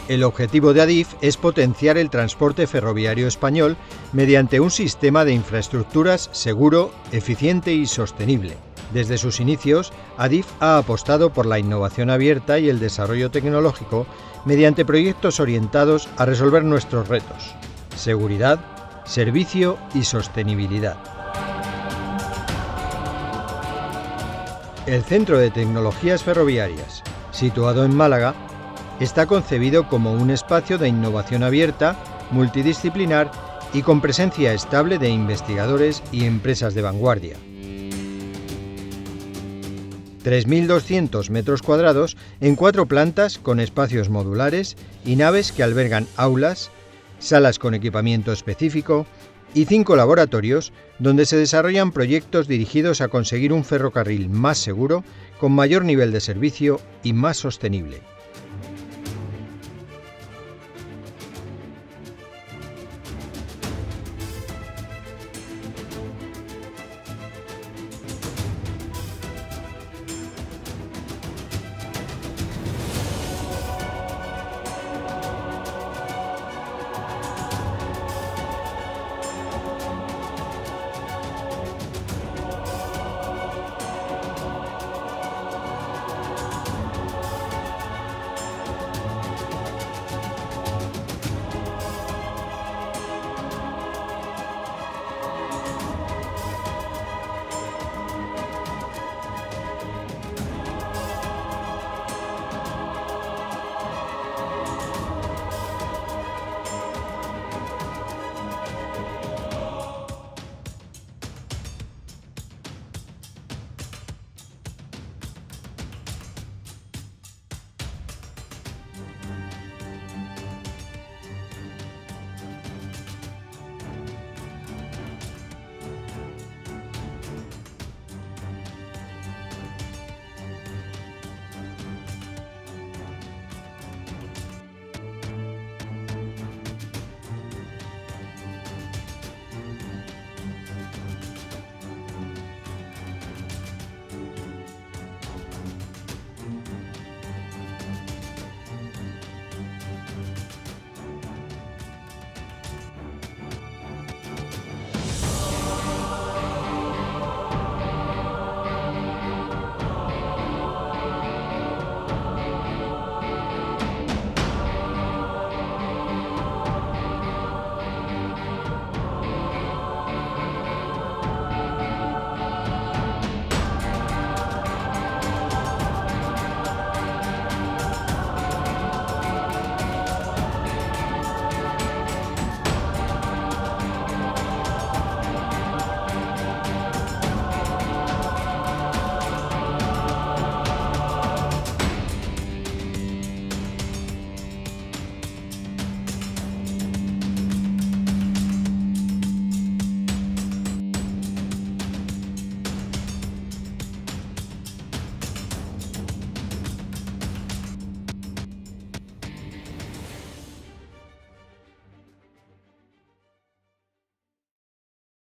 El objetivo de Adif es potenciar el transporte ferroviario español mediante un sistema de infraestructuras seguro, eficiente y sostenible. Desde sus inicios, Adif ha apostado por la innovación abierta y el desarrollo tecnológico mediante proyectos orientados a resolver nuestros retos: seguridad, servicio y sostenibilidad. El Centro de Tecnologías Ferroviarias, situado en Málaga, está concebido como un espacio de innovación abierta, multidisciplinar y con presencia estable de investigadores y empresas de vanguardia. 3.200 metros cuadrados en 4 plantas con espacios modulares y naves que albergan aulas, salas con equipamiento específico y 5 laboratorios donde se desarrollan proyectos dirigidos a conseguir un ferrocarril más seguro, con mayor nivel de servicio y más sostenible.